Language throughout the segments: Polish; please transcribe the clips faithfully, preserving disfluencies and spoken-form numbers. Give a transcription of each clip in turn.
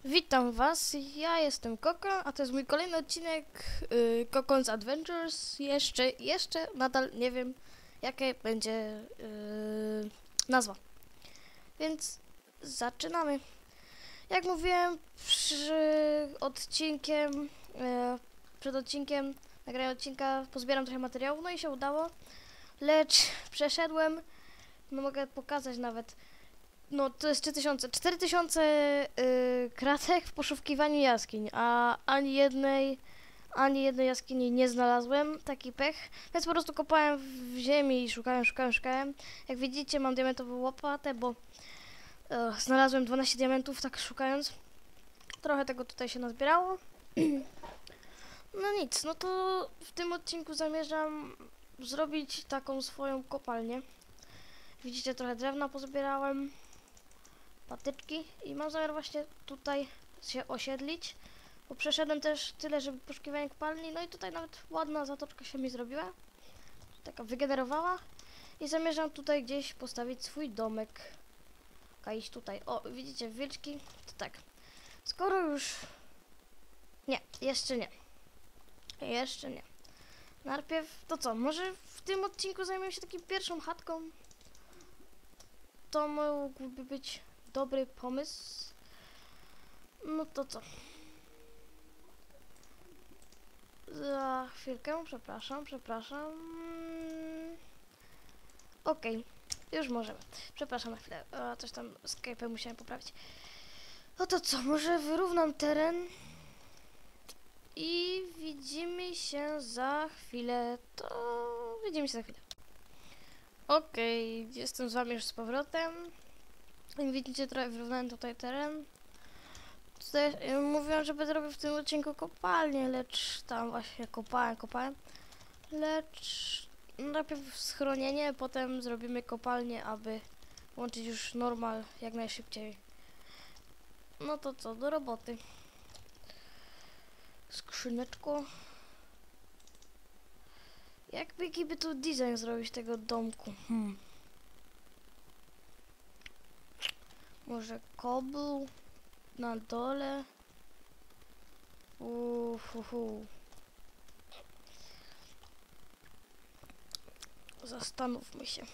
Witam was, ja jestem Koko, a to jest mój kolejny odcinek y, Coco's Adventures. Jeszcze, jeszcze nadal nie wiem, jakie będzie y, nazwa. Więc zaczynamy. Jak mówiłem, przy odcinkiem, y, przed odcinkiem, nagrania odcinka, pozbieram trochę materiału, no i się udało. Lecz przeszedłem, no mogę pokazać nawet. No to jest trzy tysiące, cztery tysiące yy, kratek w poszukiwaniu jaskiń, a ani jednej, ani jednej jaskini nie znalazłem, taki pech, więc po prostu kopałem w ziemi i szukałem, szukałem, szukałem. Jak widzicie, mam diamentową łopatę, bo yy, znalazłem dwanaście diamentów, tak szukając. Trochę tego tutaj się nazbierało. No nic, no to w tym odcinku zamierzam zrobić taką swoją kopalnię. Widzicie, trochę drewna pozbierałem, patyczki i mam zamiar właśnie tutaj się osiedlić, bo przeszedłem też tyle, żeby poszukiwanie kopalni, no i tutaj nawet ładna zatoczka się mi zrobiła, taka wygenerowała i zamierzam tutaj gdzieś postawić swój domek. A iść tutaj, o widzicie wilczki, to tak, skoro już, nie, jeszcze nie, jeszcze nie, najpierw, to co, może w tym odcinku zajmiemy się takim pierwszą chatką, to mógłby być dobry pomysł. No to co? Za chwilkę, przepraszam, przepraszam. Okej, okay, już możemy. Przepraszam na chwilę, o, coś tam Skype'em musiałem poprawić. No to co, może wyrównam teren i widzimy się za chwilę. To widzimy się za chwilę. Okej, okay, jestem z wami już z powrotem. Jak widzicie, trochę wyrównałem tutaj teren. Tutaj mówiłem, że będę robił w tym odcinku kopalnię, lecz tam właśnie kopałem, kopałem. Lecz najpierw schronienie, potem zrobimy kopalnię, aby łączyć już normal jak najszybciej. No to co, do roboty. Skrzyneczko. Jakby by tu design zrobić tego domku? Hmm. Może kobl na dole. Uhuhu. Zastanówmy się.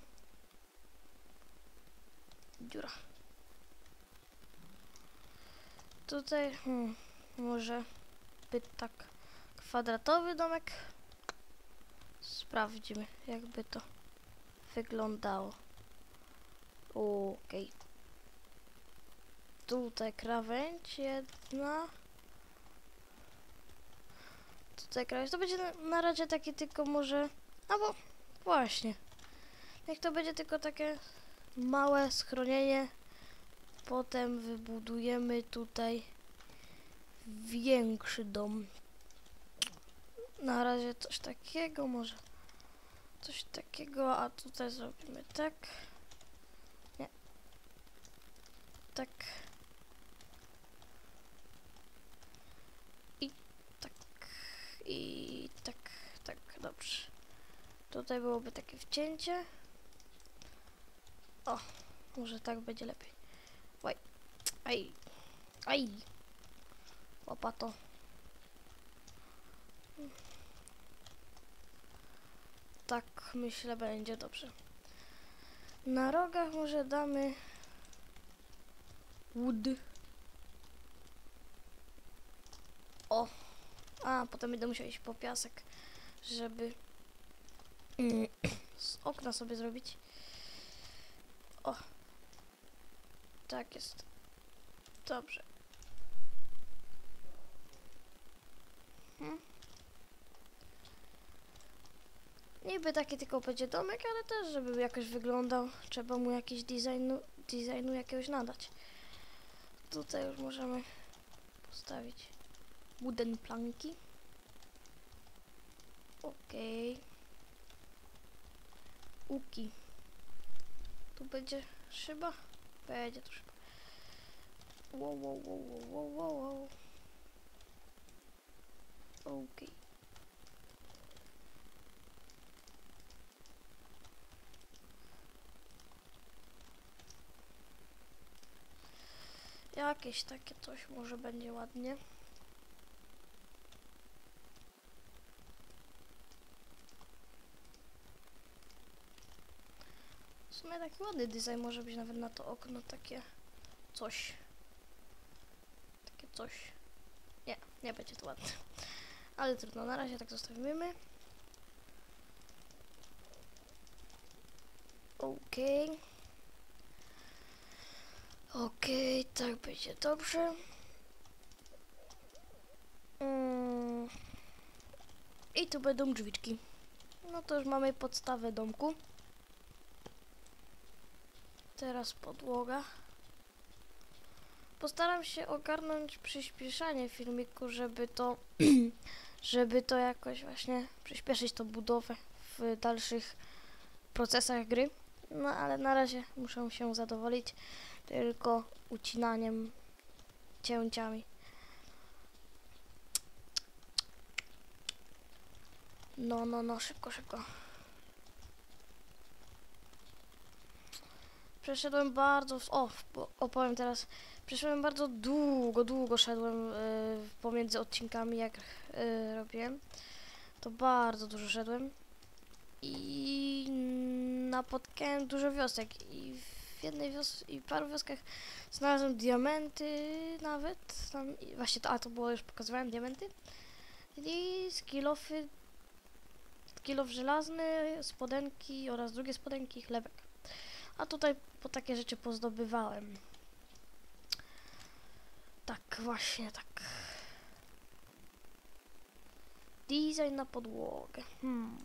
Dziura. Tutaj hmm, może by tak kwadratowy domek. Sprawdzimy, jakby to wyglądało. Okej. Okay. Tutaj krawędź jedna. Tutaj krawędź. To będzie na, na razie takie tylko może... Albo właśnie. Niech to będzie tylko takie małe schronienie. Potem wybudujemy tutaj większy dom. Na razie coś takiego może. Coś takiego, a tutaj zrobimy tak. Nie. Tak. I tak. I tak. Tak, dobrze. Tutaj byłoby takie wcięcie. O, może tak będzie lepiej. Oj. Aj. Aj. Łopato. Tak, myślę, będzie dobrze. Na rogach może damy wood. O! A, potem będę musiał iść po piasek, żeby mm, z okna sobie zrobić. O! Tak jest. Dobrze. Hmm. Niby taki tylko będzie domek, ale też, żeby jakoś wyglądał, trzeba mu jakiś designu, designu jakiegoś nadać. Tutaj już możemy postawić wooden planki. Okej. Okay. Uki. Tu będzie szyba? Będzie tu szyba. Wow, wow, wow, wow, wow, wow. Okej. Okay. jakieś takie coś może będzie ładnie. W sumie taki ładny design może być nawet na to okno, takie coś. Takie coś. Nie, nie będzie to ładne. Ale trudno, na razie tak zostawimy. Okej. Okay. Okej, okay, tak będzie dobrze. Mm. I tu będą drzwiczki. No to już mamy podstawę domku. Teraz podłoga. Postaram się ogarnąć przyspieszanie filmiku, żeby to żeby to jakoś właśnie przyspieszyć tą budowę w dalszych procesach gry. No ale na razie muszę się zadowolić tylko ucinaniem, cięciami. No, no, no, szybko, szybko. Przeszedłem bardzo, o, opowiem teraz, przeszedłem bardzo długo, długo szedłem y, pomiędzy odcinkami, jak y, robiłem. To bardzo dużo szedłem i napotkałem dużo wiosek i w jednej wiosce i paru wioskach znalazłem diamenty nawet, tam, i właśnie to, a to było już pokazywałem, diamenty i skillofy, skilof żelazny, spodenki oraz drugie spodenki, chlebek. A tutaj po takie rzeczy pozdobywałem. Tak, właśnie tak. Design na podłogę. Hmm.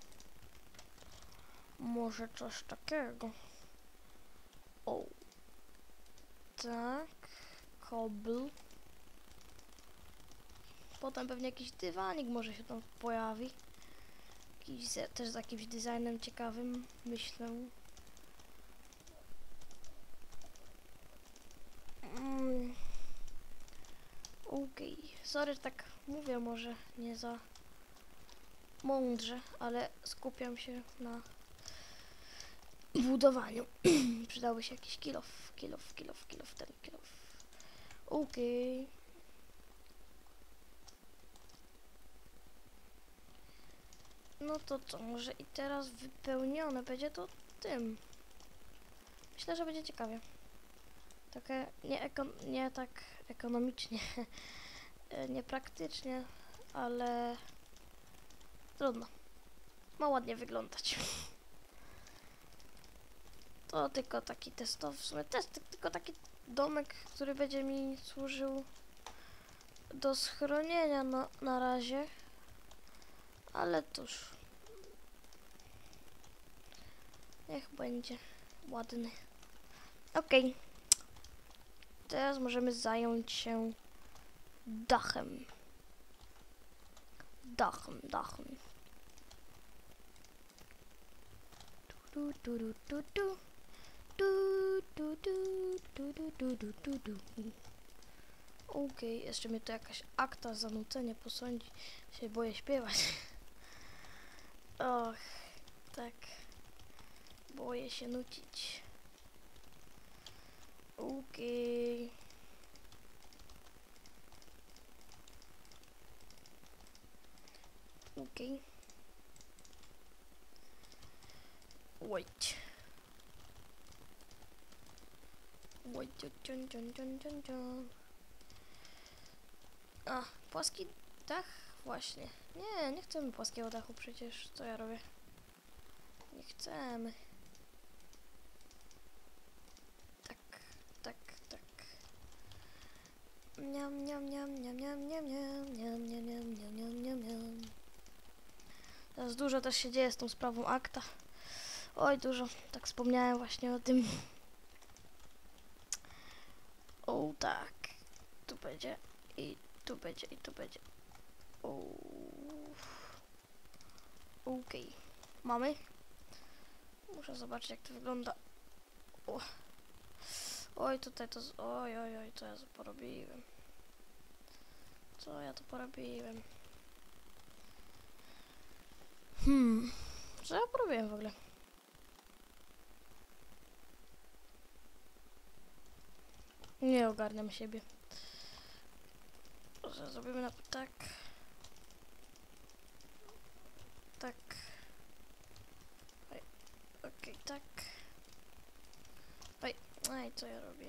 Może coś takiego. O. Tak. Kobl. Potem pewnie jakiś dywanik może się tam pojawi. Jakiś z, też z jakimś designem ciekawym, myślę. Mm. Okej. Okay. Sorry, że tak mówię, może nie za mądrze, ale skupiam się na budowaniu. Przydałby się jakiś kilof, kilof, kilof, kilof, ten kilof. Okej. Okay. No to co, może i teraz wypełnione będzie to tym. Myślę, że będzie ciekawie. Takie nie, ekon nie tak ekonomicznie, nie praktycznie, ale trudno. Ma ładnie wyglądać. To tylko taki testowy, w sumie test, tylko taki domek, który będzie mi służył do schronienia na, na razie. Ale cóż. Niech będzie ładny. Okej. Okay. Teraz możemy zająć się dachem. Dachem, dachem. Du, du, du, du, du. Du, du, du, du, du, du, du, du, du. Okej, okay, jeszcze mnie to jakaś akta za nucenie posądzi. Się boję śpiewać. Och, tak. Boję się nucić. Okej. Okay. Okej. Okay. Wait. Wait, ciun, ciun, ciun, ciun, ciun. A, płaski dach? Właśnie. Nie, nie chcemy płaskiego dachu przecież. Co ja robię? Nie chcemy. Tak, tak, tak. Niam, niam, niam, niam, niam, niam, niam, niam, niam, niam, niam, niam, niam, niam. Teraz dużo też się dzieje z tą sprawą akta. Oj, dużo. Tak wspomniałem właśnie o tym. O, tak. Tu będzie i tu będzie i tu będzie. O. Okej. Okay. Mamy. Muszę zobaczyć, jak to wygląda. O. Oj, tutaj to... Z... Oj, oj, oj, co ja to porobiłem. Co ja to porobiłem. Hmm. Co ja porobiłem w ogóle? Nie ogarniam siebie. Może zrobimy na tak. Tak. Oj, okej, okay, tak. Oj, oj, co ja robię?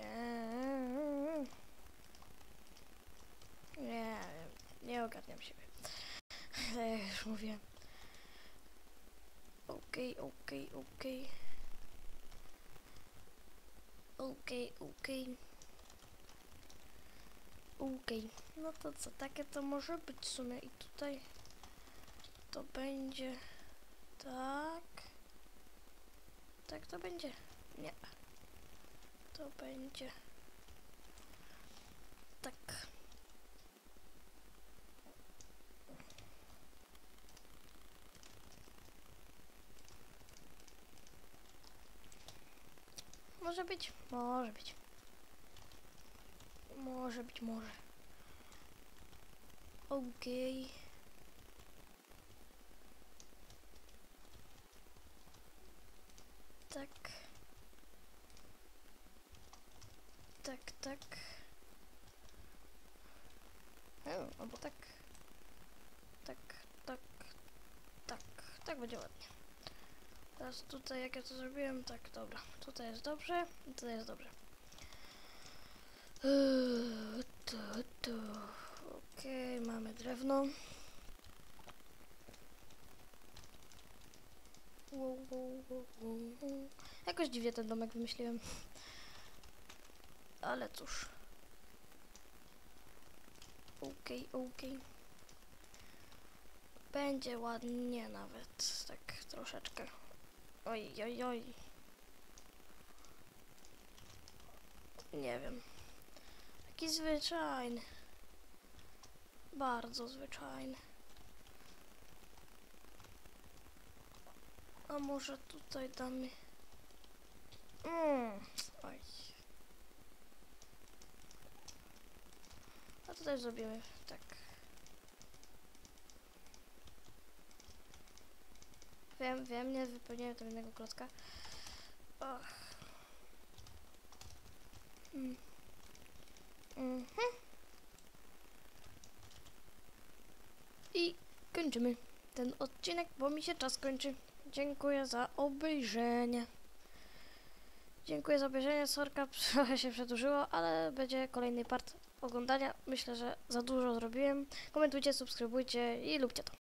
Nie, nie ogarniam siebie. Ja już mówię. Okej, okej, okej. Okej, okej. Okej, no to co, takie to może być w sumie i tutaj to będzie tak. Tak to będzie. Nie. To będzie tak. Może być, może być. Może być, może. Okej. Okay. Tak. Tak, tak. Hmm, albo tak. Tak, tak, tak. Tak będzie ładnie. Teraz tutaj, jak ja to zrobiłem, tak, dobra. Tutaj jest dobrze, tutaj jest dobrze. Yy, to, to. Okej, okay, mamy drewno. Wow, wow, wow, wow. Jakoś dziwnie ten domek wymyśliłem. Ale cóż. Okej, okay, okej. Okay. Będzie ładnie nawet, tak troszeczkę. Oj, oj, oj. Nie wiem. Taki zwyczajny. Bardzo zwyczajny. A może tutaj damy... Mm. Oj. A tutaj zrobimy tak. Wiem, wiem, nie wypełniłem tam jednego klocka. Och. Mm. Mhm. I kończymy ten odcinek, bo mi się czas kończy. Dziękuję za obejrzenie. Dziękuję za obejrzenie. Sorka, trochę się przedłużyło, ale będzie kolejny part oglądania. Myślę, że za dużo zrobiłem. Komentujcie, subskrybujcie i lubcie to.